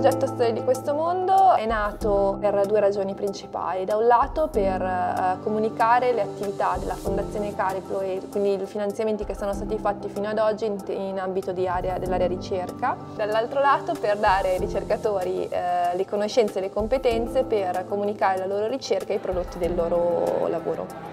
progetto Storie di questo mondo è nato per due ragioni principali. Da un lato per comunicare le attività della Fondazione Cariplo e quindi i finanziamenti che sono stati fatti fino ad oggi in ambito dell'area ricerca. Dall'altro lato per dare ai ricercatori le conoscenze e le competenze per comunicare la loro ricerca e i prodotti del loro lavoro.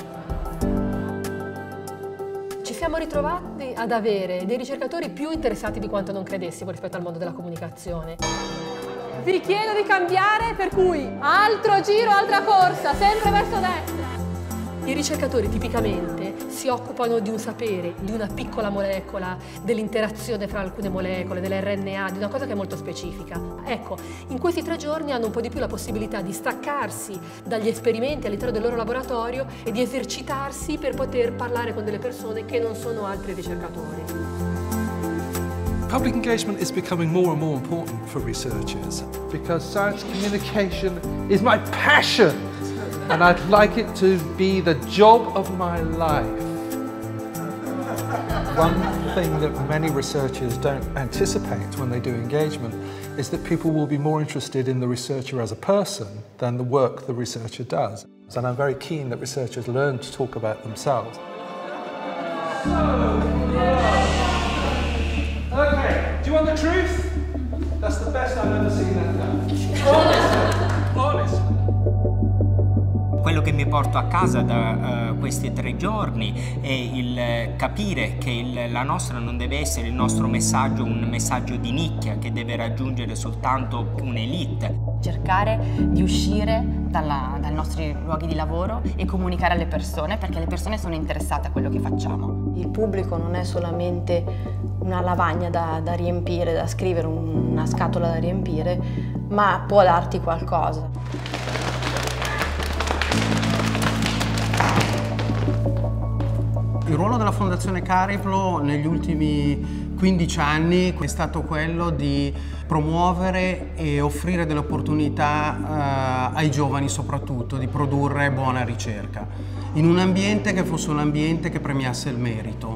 Ci siamo ritrovati ad avere dei ricercatori più interessati di quanto non credessimo rispetto al mondo della comunicazione. Vi chiedo di cambiare, per cui altro giro, altra corsa, sempre verso destra. I ricercatori tipicamente si occupano di un sapere, di una piccola molecola, dell'interazione fra alcune molecole, dell'RNA, di una cosa che è molto specifica. Ecco, in questi 3 giorni hanno un po' di più la possibilità di staccarsi dagli esperimenti all'interno del loro laboratorio e di esercitarsi per poter parlare con delle persone che non sono altri ricercatori. Public engagement is becoming more and more important for researchers because science communication is my passion. And I'd like it to be the job of my life. One thing that many researchers don't anticipate when they do engagement is that people will be more interested in the researcher as a person than the work the researcher does. And I'm very keen that researchers learn to talk about themselves. Okay, do you want the truth? That's the best I've ever seen that done. Honest. Quello che mi porto a casa da questi 3 giorni è il capire che la nostra non deve essere il nostro messaggio un messaggio di nicchia che deve raggiungere soltanto un'elite. Cercare di uscire dai nostri luoghi di lavoro e comunicare alle persone, perché le persone sono interessate a quello che facciamo. Il pubblico non è solamente una lavagna da riempire, da scrivere, una scatola da riempire, ma può darti qualcosa. Il ruolo della Fondazione Cariplo negli ultimi 15 anni è stato quello di promuovere e offrire delle opportunità ai giovani soprattutto di produrre buona ricerca in un ambiente che fosse un ambiente che premiasse il merito.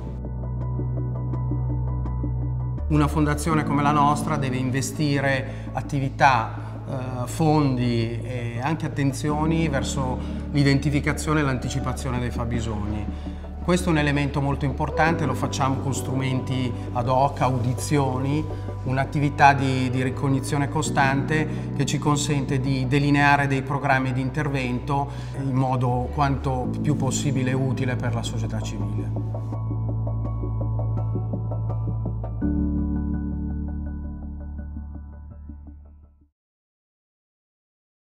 Una fondazione come la nostra deve investire attività, fondi e anche attenzioni verso l'identificazione e l'anticipazione dei fabbisogni. Questo è un elemento molto importante, lo facciamo con strumenti ad hoc, audizioni, un'attività di ricognizione costante che ci consente di delineare dei programmi di intervento in modo quanto più possibile utile per la società civile.